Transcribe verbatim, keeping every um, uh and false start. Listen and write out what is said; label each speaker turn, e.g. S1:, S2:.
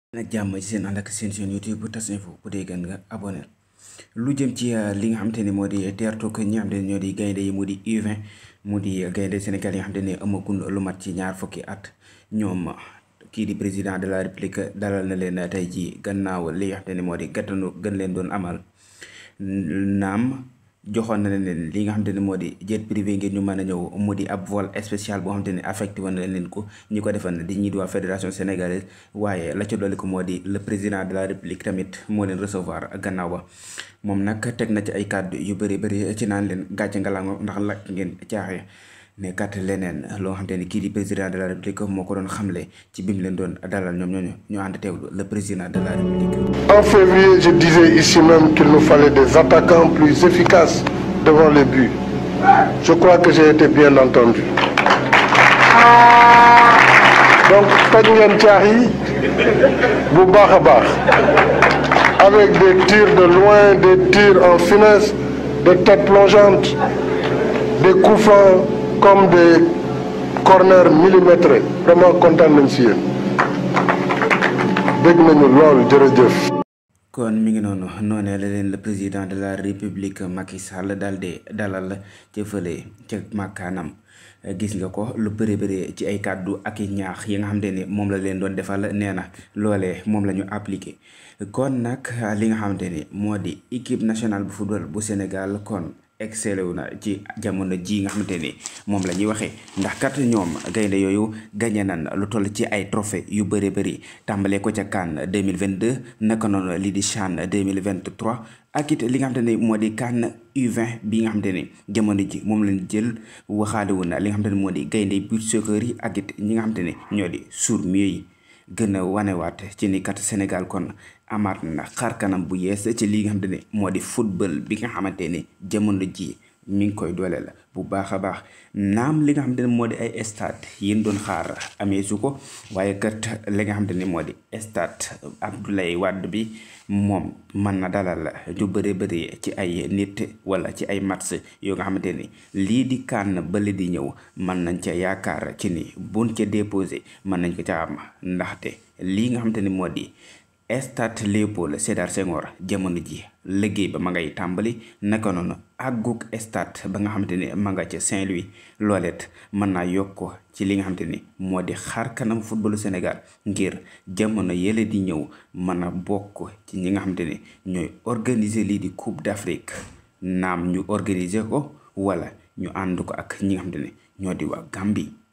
S1: nag jàmm ci seen ànd ak seen chaîne YouTube TAS Info bu dee gën nga abonné lu jëm ci li nga xamante ni moo di teertu ko ñi nga xamante ne ñoo di gaynde yi mu di U vingt mu di gaynde Sénégal yi nga xamante ne amagun lu mat ci ñaar fukki at ñoom kii di président de la république dalal na leen tey ji gannaaw li nga xamante ne moo di gàttanu gën leen doon amal naam joxoon na leen li nga xamante ne moo di jet privé ngir ñu mën a ñëw mu di ab vol spécial boo xamante ne affecté woon na leen ko ñi ko defal di ñii di waa fédération sénégalaise waaye la ca dolli ko moo di le président de la république tamit moo leen recevoir gannaaw ba moom nag teg na ci ay kàddu yu bëri bëri ci naan leen gàcce ngalaama ndax lakk ngeen caaxee ne kat leneen loo xamante ni kii di président de la république moo ko doon xamle ci bi mu leen doon dalal ñoom ñooñu ñu ànd teewlu le président de la république.
S2: En février, je disais ici même qu'il nous fallait des attaquants plus efficaces devant les buts. Je crois que j'ai été bien entendu. Donc toj ngeen caax yi bu baax a baax avec des tirs de loin, des tirs en finesse, des têtes plongeantes, des coups francs comme des corners millimétrés. Vraiment kontaan nañ si yéen dégg nañu lool jërëjëf.
S1: kon mi ngi noonu noonee la leen le président de la république Macky Sall daal di dalal ca fële ca makkaanam gis nga ko lu bëri bëri ci ay kàddu ak i ñaax yi nga xamante ni moom la leen doon defal nee na loolee moom la ñu appliqué kon nag li nga xamante ni moo di équipe nationale bu football bu Sénégal kon excellé wu na ci jamono ji nga xamante ni moom la ñuy waxee ndax kat ñoom gaynde yooyu gagné nan lu toll ci ay trophée yu bëri bëri tàmbalee ko ca CAN deux mille vingt-deux naka noonu lii di CHAN deux mille vingt-trois ak it li nga xamante ni moo di CAN U vingt bi nga xamante ni jamono ji moom lañ jël waxaale wu na li nga xamante ni moo di gaynde beach soccer yi ak it ñi nga xamante ni ñoo di sourds-muets yi gën a wanewaat ci ni kat Sénégal kon amaat na xar kanam bu yees ci li nga xamante ne moo di football bi nga xamante ni jamono ji mi ngi koy doole la bu baax a baax naam li nga xamante ne moo di ay stade yéen doon xaar amee su ko waaye kat li nga xamante ni moo di stade Abdoulaye Wade bi moom mën na dalal ñu bëri bëri ci ay nit wala ci ay match yoo nga xamante ni lii di CAN bële di ñëw mën nañ ca yaakaar ci ni buñ ca déposé mën nañ ko ca am ndaxte lii nga xamante ni moo di stade Léopold Sédar Senghor jamono ji liggéey ba ma ngay tàmbali naka noonu àggug stade ba nga xamante ni ma nga ca Saint-Louis loolet mën naa yokk ci li nga xamante ni moo di xar kanam footballu Sénégal ngir jamono yële di ñëw mën a bokk ci ñi nga xamante ni ñooy organiser lii di Coupe d'Afrique naam ñu organiser ko wala ñu ànd ko ak ñi nga xamante ni ñoo di waa Gambie.